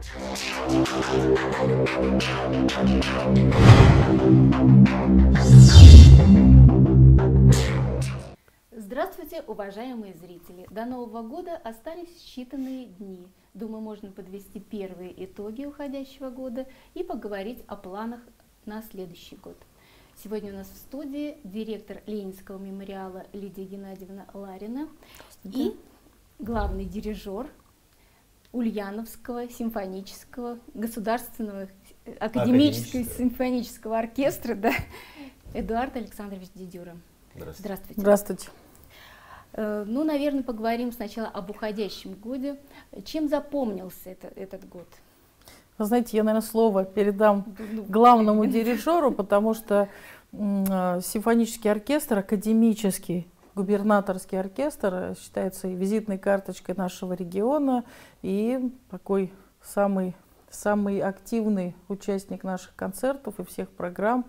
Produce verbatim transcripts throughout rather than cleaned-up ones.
Здравствуйте, уважаемые зрители! До Нового года остались считанные дни. Думаю, можно подвести первые итоги уходящего года и поговорить о планах на следующий год. Сегодня у нас в студии директор Ленинского мемориала Лидия Геннадьевна Ларина и главный дирижер Ульяновского симфонического государственного академического симфонического оркестра, да, Эдуард Александрович Дедюра. Здравствуйте. Здравствуйте. Здравствуйте. Ну, наверное, поговорим сначала об уходящем годе. Чем запомнился это, этот год? Вы знаете, я, наверное, слово передам главному дирижеру, потому что симфонический оркестр, академический губернаторский оркестр считается визитной карточкой нашего региона и такой самый, самый активный участник наших концертов и всех программ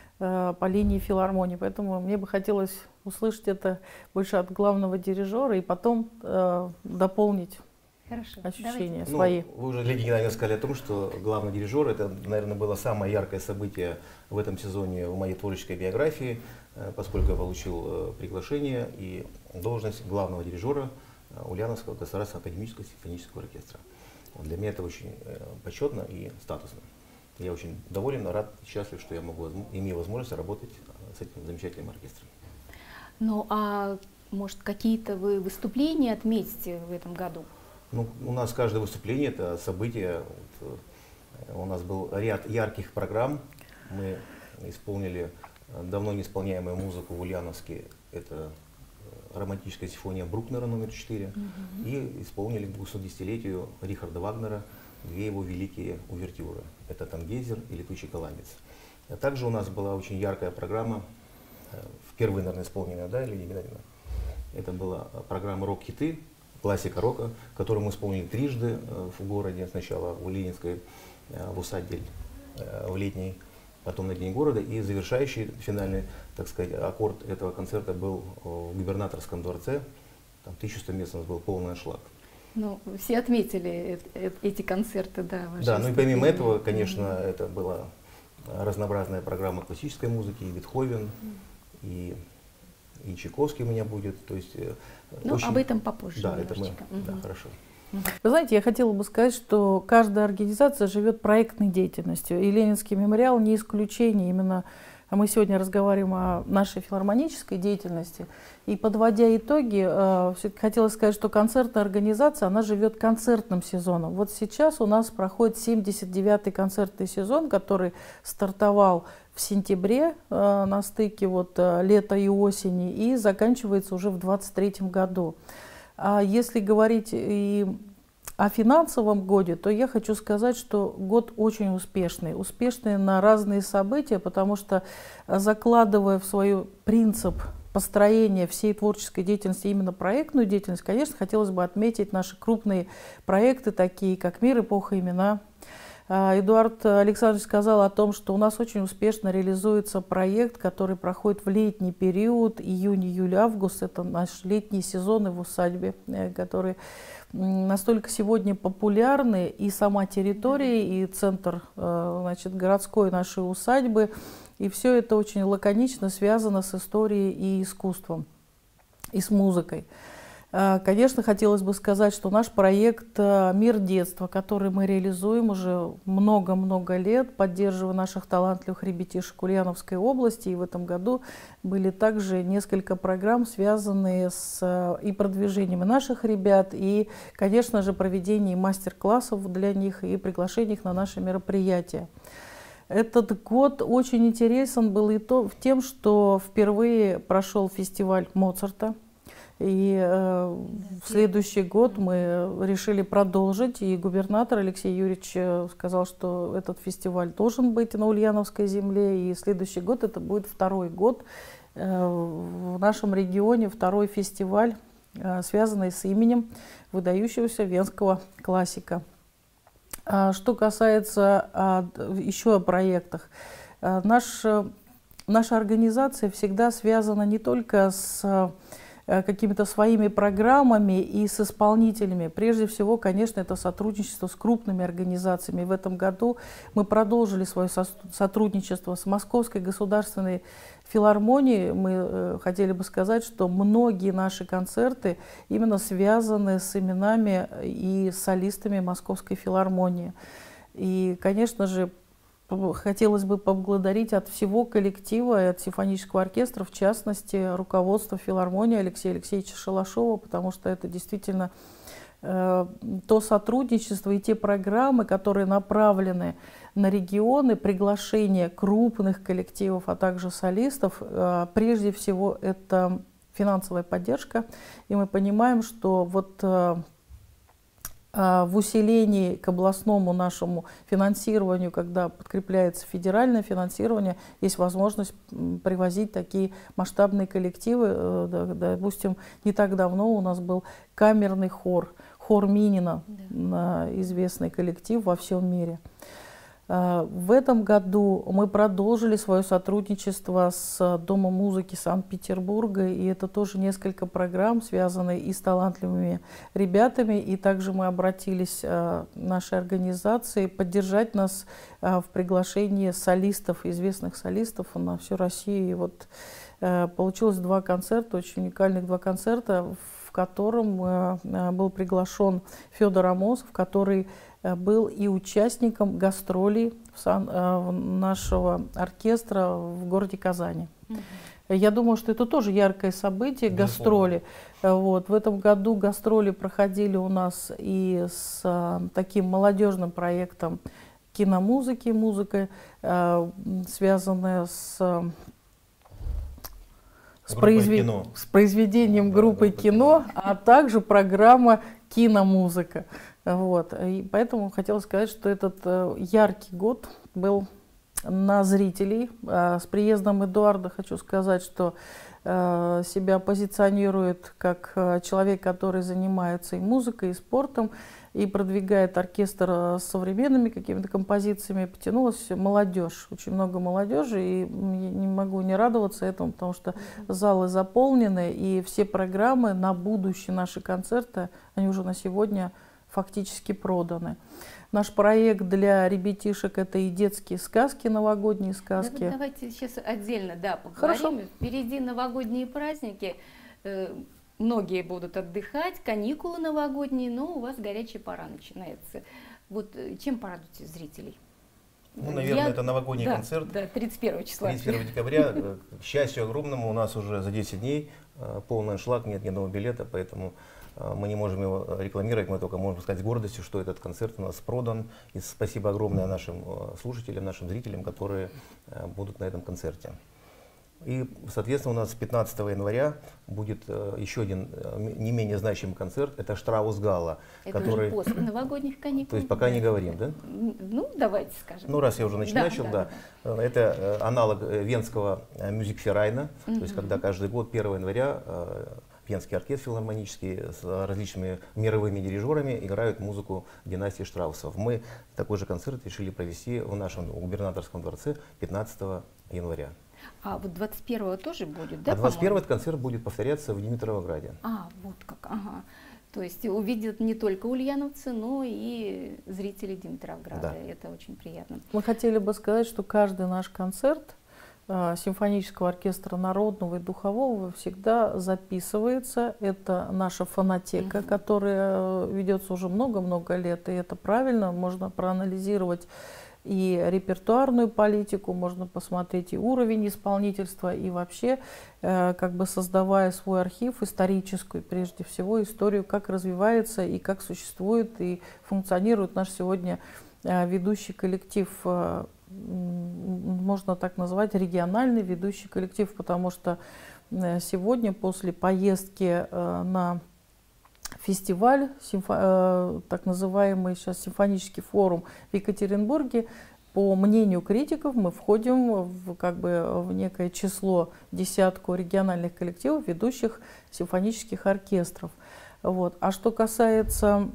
по линии филармонии. Поэтому мне бы хотелось услышать это больше от главного дирижера и потом э, дополнить Хорошо, ощущения давайте. свои. Ну, вы уже, Лидия Геннадьевна, сказали о том, что главный дирижер — это, наверное, было самое яркое событие в этом сезоне в моей творческой биографии, поскольку я получил приглашение и должность главного дирижера Ульяновского государственного академического симфонического оркестра. Для меня это очень почетно и статусно. Я очень доволен, рад, счастлив, что я могу, имею возможность работать с этим замечательным оркестром. Ну, а может, какие-то вы выступления отметите в этом году? Ну, у нас каждое выступление — это событие. Вот, у нас был ряд ярких программ. Мы исполнили давно неисполняемую музыку в Ульяновске. Это романтическая симфония Брукнера номер четыре. Mm-hmm. И исполнили к двухсотдесятилетию Рихарда Вагнера две его великие увертюры. Это «Тангейзер» и «Летучий голландец». А также у нас была очень яркая программа, впервые, наверное, исполненная, да, Лидия Геннадьевна? Это была программа «Рок-хиты», классика рока, которую мы исполнили трижды в городе. Сначала в Ленинской, в усадьбе в Летней, потом на День города. И завершающий, финальный, так сказать, аккорд этого концерта был в губернаторском дворце. Там тысяча сто мест у нас был полный аншлаг. Ну, все отметили эти концерты, да. Да, ну и помимо этого, конечно, mm-hmm. это была разнообразная программа классической музыки, и Бетховен, mm-hmm. и, и Чайковский у меня будет. То есть, ну, очень... об этом попозже. Да, это мы, mm-hmm. да, хорошо. Вы знаете, я хотела бы сказать, что каждая организация живет проектной деятельностью, и Ленинский мемориал не исключение. Именно мы сегодня разговариваем о нашей филармонической деятельности. И подводя итоги, э, все-таки хотелось сказать, что концертная организация, она живет концертным сезоном. Вот сейчас у нас проходит семьдесят девятый концертный сезон, который стартовал в сентябре э, на стыке вот, э, лета и осени и заканчивается уже в двадцать третьем году. А если говорить и о финансовом годе, то я хочу сказать, что год очень успешный. Успешный на разные события, потому что, закладывая в свой принцип построения всей творческой деятельности именно проектную деятельность, конечно, хотелось бы отметить наши крупные проекты, такие как «Мир, эпоха, имена». Эдуард Александрович сказал о том, что у нас очень успешно реализуется проект, который проходит в летний период, июнь, июль, август. Это наш летний сезон в усадьбе, который настолько сегодня популярны, и сама территория, и центр, значит, городской нашей усадьбы. И все это очень лаконично связано с историей и искусством, и с музыкой. Конечно, хотелось бы сказать, что наш проект «Мир детства», который мы реализуем уже много-много лет, поддерживая наших талантливых ребятишек Ульяновской области. И в этом году были также несколько программ, связанные с и продвижением наших ребят, и, конечно же, проведением мастер-классов для них и приглашением их на наши мероприятия. Этот год очень интересен был и то, тем, что впервые прошел фестиваль Моцарта. И э, в следующий год мы решили продолжить, и губернатор Алексей Юрьевич сказал, что этот фестиваль должен быть на Ульяновской земле, и следующий год это будет второй год э, в нашем регионе, второй фестиваль, э, связанный с именем выдающегося венского классика. А что касается а, еще о проектах, а, наш, наша организация всегда связана не только с какими-то своими программами и с исполнителями. Прежде всего, конечно, это сотрудничество с крупными организациями. В этом году мы продолжили свое сотрудничество с Московской государственной филармонией. Мы хотели бы сказать, что многие наши концерты именно связаны с именами и солистами Московской филармонии. И, конечно же, хотелось бы поблагодарить от всего коллектива и от симфонического оркестра, в частности, руководство филармонии Алексея Алексеевича Шалашова, потому что это действительно э, то сотрудничество и те программы, которые направлены на регионы, приглашение крупных коллективов, а также солистов. Э, прежде всего, это финансовая поддержка, и мы понимаем, что вот э, в усилении к областному нашему финансированию, когда подкрепляется федеральное финансирование, есть возможность привозить такие масштабные коллективы. Допустим, не так давно у нас был камерный хор, хор Минина, да. Известный коллектив во всем мире. В этом году мы продолжили свое сотрудничество с Домом музыки Санкт-Петербурга, и это тоже несколько программ, связанные и с талантливыми ребятами, и также мы обратились к нашей организации поддержать нас в приглашении солистов, известных солистов на всю Россию. И вот получилось два концерта, очень уникальных два концерта, в котором был приглашен Федор Амосов, который был и участником гастролей нашего оркестра в городе Казани. Mm-hmm. Я думаю, что это тоже яркое событие, mm-hmm. гастроли. Вот. В этом году гастроли проходили у нас и с а, таким молодежным проектом киномузыки, музыка, а, связанная с, с, произвед... с произведением да, группы да, кино, кино, а также программа «Киномузыка». Вот. И поэтому хотела сказать, что этот э, яркий год был на зрителей. А с приездом Эдуарда хочу сказать, что э, себя позиционирует как э, человек, который занимается и музыкой, и спортом, и продвигает оркестр с современными какими-то композициями. Потянулась молодежь, очень много молодежи, и не могу не радоваться этому, потому что залы заполнены, и все программы на будущее, наши концерты, они уже на сегодня фактически проданы. Наш проект для ребятишек — это и детские сказки, новогодние сказки. Да, давайте сейчас отдельно, да, поговорим. Хорошо. Впереди новогодние праздники. Многие будут отдыхать, каникулы новогодние, но у вас горячая пора начинается. Вот чем порадуете зрителей? Ну, наверное, Я... это новогодний да, концерт. Да, тридцать первого числа. тридцать первого декабря. К счастью огромному, у нас уже за десять дней полный аншлаг, нет ни одного билета, поэтому мы не можем его рекламировать, мы только можем сказать с гордостью, что этот концерт у нас продан. И спасибо огромное нашим слушателям, нашим зрителям, которые будут на этом концерте. И, соответственно, у нас пятнадцатого января будет еще один не менее значимый концерт. Это Штраус-Гала. Это который... уже после новогодних каникул. То есть пока не говорим, да? Ну, давайте скажем. Ну, раз я уже начал, да, да, да. да. Это аналог венского мюзикферайна. Mm-hmm. То есть когда каждый год первого января Венский оркестр филармонический с различными мировыми дирижерами играют музыку династии Штраусов. Мы такой же концерт решили провести в нашем губернаторском дворце пятнадцатого января. А вот двадцать первого тоже будет, да? А двадцать первого этот концерт будет повторяться в Димитровграде. А, вот как, ага. То есть увидят не только ульяновцы, но и зрители Димитровграда. Да. Это очень приятно. Мы хотели бы сказать, что каждый наш концерт симфонического оркестра народного и духового всегда записывается. Это наша фонотека, mm-hmm. которая ведется уже много-много лет, и это правильно. Можно проанализировать и репертуарную политику, можно посмотреть и уровень исполнительства, и вообще э, как бы создавая свой архив историческую, прежде всего историю, как развивается и как существует и функционирует наш сегодня э, ведущий коллектив, э, можно так назвать, региональный ведущий коллектив, потому что сегодня после поездки на фестиваль, симфо, так называемый сейчас симфонический форум в Екатеринбурге, по мнению критиков, мы входим в, как бы, в некое число, десятку региональных коллективов, ведущих симфонических оркестров. Вот. А что касается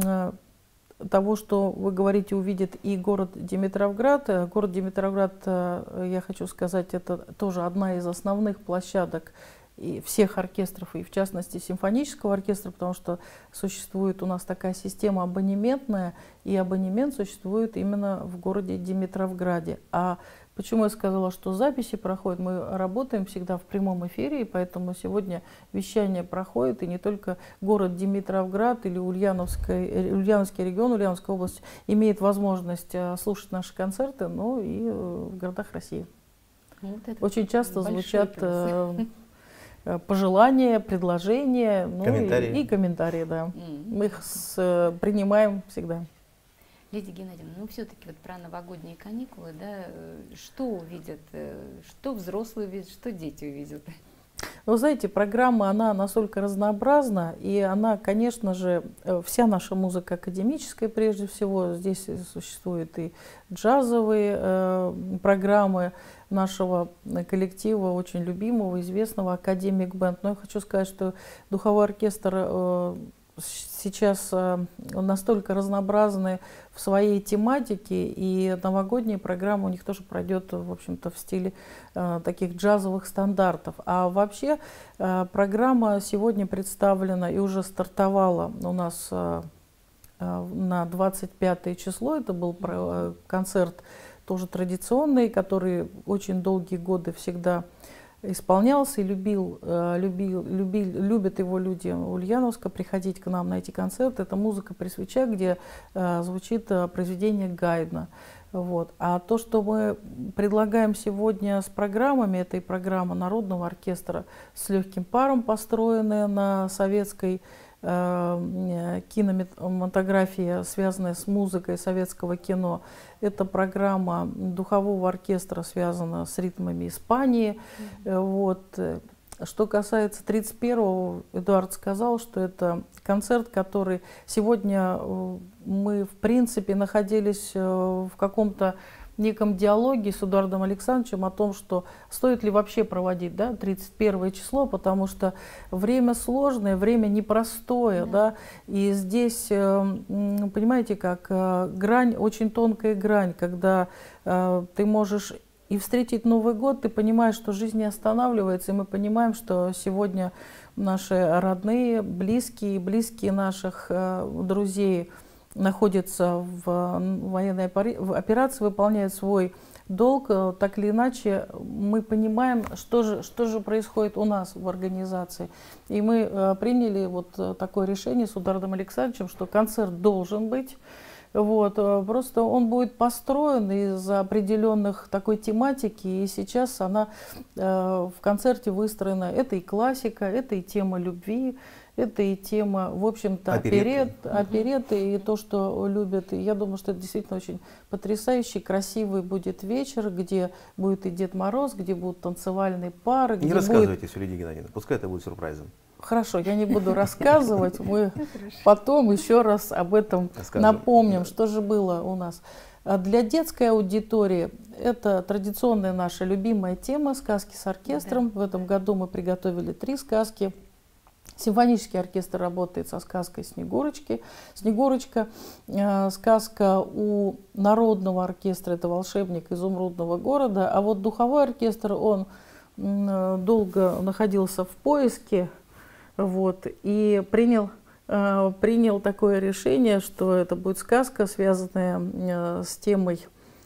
того, что вы говорите, увидит и город Димитровград. Город Димитровград, я хочу сказать, это тоже одна из основных площадок и всех оркестров, и в частности симфонического оркестра, потому что существует у нас такая система абонементная, и абонемент существует именно в городе Димитровграде. А почему я сказала, что записи проходят? Мы работаем всегда в прямом эфире, и поэтому сегодня вещание проходит, и не только город Димитровград или Ульяновский, Ульяновский регион, Ульяновская область имеет возможность слушать наши концерты, но и в городах России. Вот Очень часто звучат э, пожелания, предложения, ну, комментарии. И, и комментарии, да. Mm-hmm. Мы их с, принимаем всегда. Лидия Геннадьевна, ну все-таки вот про новогодние каникулы, да, что увидят, что взрослые увидят, что дети увидят? Вы знаете, программа, она настолько разнообразна, и она, конечно же, вся наша музыка академическая прежде всего. Здесь существуют и джазовые э, программы нашего коллектива, очень любимого, известного Академик Бенд. Но я хочу сказать, что духовой оркестр э, сейчас э, настолько разнообразный в своей тематике, и новогодняя программа у них тоже пройдет, в общем-то, в стиле э, таких джазовых стандартов. А вообще э, программа сегодня представлена и уже стартовала у нас э, э, на двадцать пятое число. Это был э, концерт тоже традиционный, который очень долгие годы всегда исполнялся и любил, любил, любил, любят его люди Ульяновска приходить к нам на эти концерты. Это музыка при свечах, где э, звучит произведение Гайдна. Вот. А то, что мы предлагаем сегодня с программами, это и программа Народного оркестра с легким паром, построенная на советской э, кинематографии, связанная с музыкой советского кино. Это программа духового оркестра, связана с ритмами Испании. Mm-hmm. Вот. Что касается тридцать первого, Эдуард сказал, что это концерт, который сегодня мы, в принципе, находились в каком-то неком диалоге с Эдуардом Александровичем о том, что стоит ли вообще проводить, да, тридцать первое число, потому что время сложное, время непростое, да, да, и здесь, понимаете, как грань, очень тонкая грань, когда ты можешь и встретить Новый год, ты понимаешь, что жизнь не останавливается, и мы понимаем, что сегодня наши родные, близкие, близкие наших друзей находятся в военной операции, выполняют свой долг. Так или иначе, мы понимаем, что же, что же происходит у нас в организации. И мы приняли вот такое решение с Эдуардом Александровичем, что концерт должен быть. Вот, просто он будет построен из определенных такой тематики, и сейчас она э, в концерте выстроена. Это и классика, это и тема любви, это и тема, в общем-то, оперет, опереты, и то, что любят. И я думаю, что это действительно очень потрясающий, красивый будет вечер, где будет и Дед Мороз, где будут танцевальные пары. Не рассказывайте все, Лидия Геннадьевна, пускай это будет сюрпризом. Хорошо, я не буду рассказывать, мы потом еще раз об этом напомним, что же было у нас. Для детской аудитории это традиционная наша любимая тема «Сказки с оркестром». В этом году мы приготовили три сказки. Симфонический оркестр работает со сказкой «Снегурочки». «Снегурочка», э, сказка у Народного оркестра, это «Волшебник изумрудного города». А вот духовой оркестр, он э, долго находился в поиске, вот, и принял, э, принял такое решение, что это будет сказка, связанная э, с темой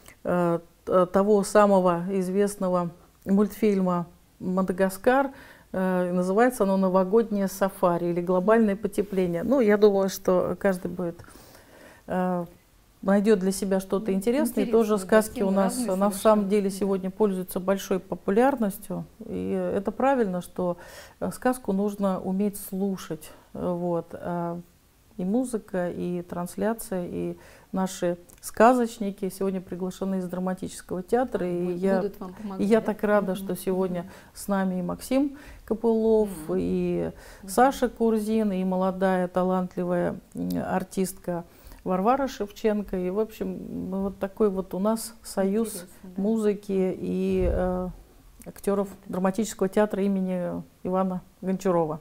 э, того самого известного мультфильма «Мадагаскар». Называется оно «Новогоднее сафари» или «Глобальное потепление». Ну, я думаю, что каждый будет э, найдет для себя что-то интересное. Интересно, и тоже сказки у нас на самом деле сегодня пользуются большой популярностью. И это правильно, что сказку нужно уметь слушать. Вот. И музыка, и трансляция, и наши сказочники сегодня приглашены из драматического театра. И я, и я так рада, что сегодня с нами и Максим Копылов, и Саша Курзин, и молодая талантливая артистка Варвара Шевченко. И, в общем, вот такой вот у нас союз да. музыки и э, актеров драматического театра имени Ивана Гончарова.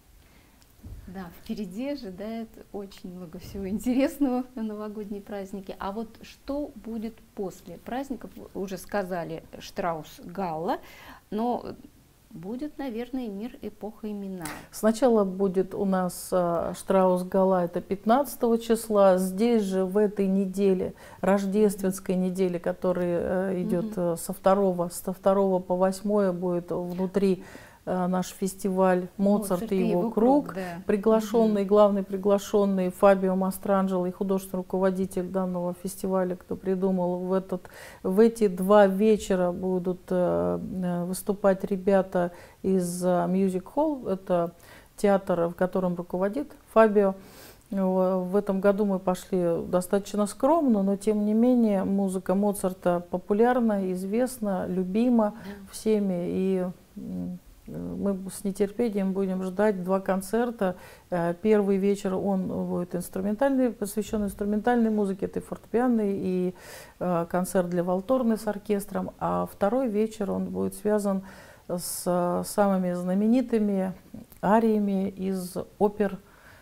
Да, впереди ожидает очень много всего интересного на новогодние праздники. А вот что будет после праздников? Уже сказали Штраус Галла, но будет, наверное, «Мир, эпоха, имена». Сначала будет у нас э, Штраус-Гала, это пятнадцатого числа. Здесь же в этой неделе, рождественской неделе, которая э, идет Мгм. э, со второго, со второго по восьмое, будет внутри э, наш фестиваль «Моцарт и его круг». да. Приглашенный, Мгм. главный приглашенный Фабио Мастранджело и художественный руководитель данного фестиваля, кто придумал в, этот, в эти два вечера будут э, э, выступать ребята из э, Music Hall, это театр, в котором руководит Фабио. В в этом году мы пошли достаточно скромно, но тем не менее музыка Моцарта популярна, известна, любима всеми, и м, мы с нетерпением будем ждать два концерта. Э, Первый вечер он будет инструментальный, посвящен инструментальной музыке, это и фортепианный, и э, концерт для валторны с оркестром, а второй вечер он будет связан с э, самыми знаменитыми ариями из опер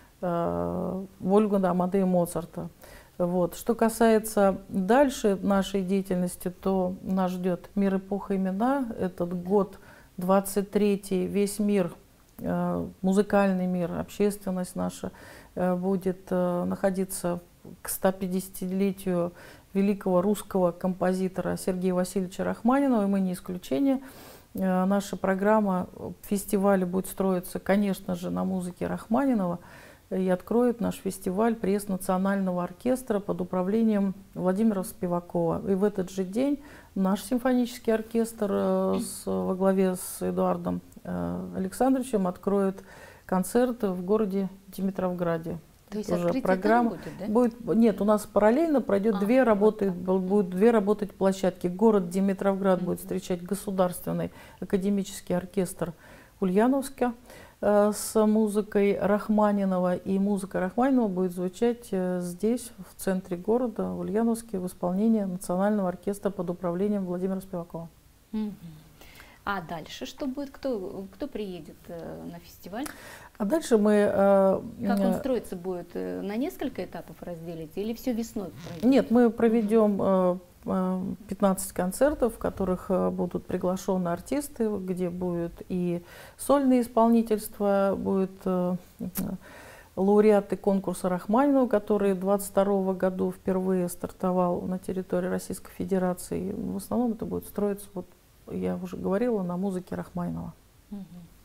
э, Вольфганга Амадея Моцарта. Вот. Что касается дальше нашей деятельности, то нас ждет «Мир, эпоха, имена». Этот год двадцать третий, весь мир, э, музыкальный мир, общественность наша э, будет э, находиться к стопятидесятилетию великого русского композитора Сергея Васильевича Рахманинова, и мы не исключение. Э, наша программа фестиваля будет строиться, конечно же, на музыке Рахманинова, и откроет наш фестиваль пресс Национального оркестра под управлением Владимира Спивакова. И в этот же день наш симфонический оркестр э, с, во главе с Эдуардом э, Александровичем откроет концерт в городе Димитровграде. То есть Тоже открытие программа там будет, да? будет, нет, у нас параллельно пройдет А, две вот работы, так. будут две работать площадки. Город Димитровград Мгм. будет встречать государственный академический оркестр Ульяновска э, с музыкой Рахманинова, и музыка Рахманинова будет звучать э, здесь, в центре города, в Ульяновске, в исполнении Национального оркестра под управлением Владимира Спивакова. Мгм. А дальше что будет? Кто, кто приедет э, на фестиваль? А дальше мы... э, Как он э, строиться будет? э, На несколько этапов разделите или все весной пройдет? Нет, мы проведем э, э, пятнадцать концертов, в которых э, будут приглашены артисты, где будет и сольное исполнительство, будет э, э, лауреаты конкурса Рахманинова, который в двадцать втором году впервые стартовал на территории Российской Федерации. В основном это будет строиться, вот я уже говорила, на музыке Рахманинова. Мгм.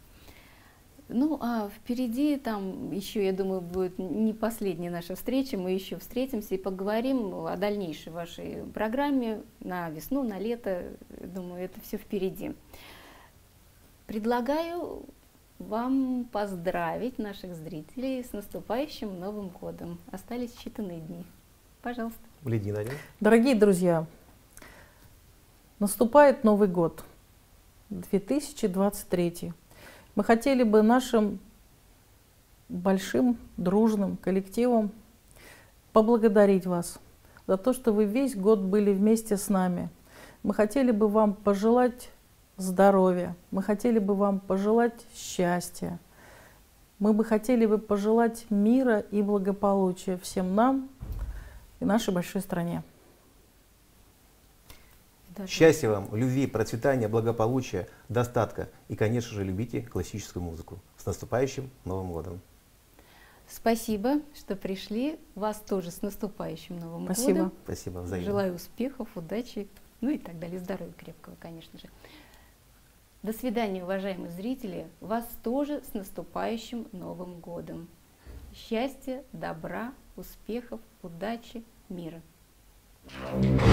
Ну, а впереди там еще, я думаю, будет не последняя наша встреча. Мы еще встретимся и поговорим о дальнейшей вашей программе на весну, на лето. Думаю, это все впереди. Предлагаю вам поздравить наших зрителей с наступающим Новым годом. Остались считанные дни. Пожалуйста. Лидия Надя. Дорогие друзья, наступает Новый год, две тысячи двадцать третий. Мы хотели бы нашим большим дружным коллективом поблагодарить вас за то, что вы весь год были вместе с нами. Мы хотели бы вам пожелать здоровья, мы хотели бы вам пожелать счастья, мы бы хотели бы пожелать мира и благополучия всем нам и нашей большой стране. Даже Счастья вам, любви, процветания, благополучия, достатка. И, конечно же, любите классическую музыку. С наступающим Новым годом! Спасибо, что пришли. Вас тоже с наступающим Новым Спасибо. годом. Спасибо, взаимно. Желаю успехов, удачи, ну и так далее, здоровья крепкого, конечно же. До свидания, уважаемые зрители. Вас тоже с наступающим Новым годом. Счастья, добра, успехов, удачи, мира.